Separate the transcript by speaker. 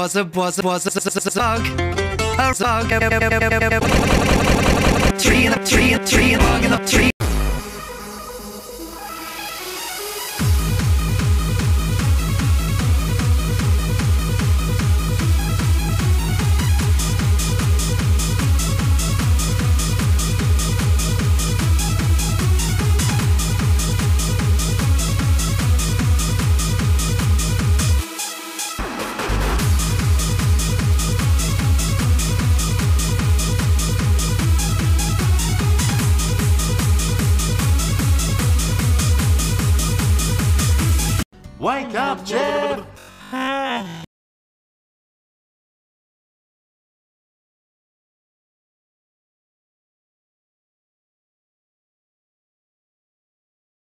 Speaker 1: Tree in the tree, tree along in the tree.
Speaker 2: Wake up, Jeff!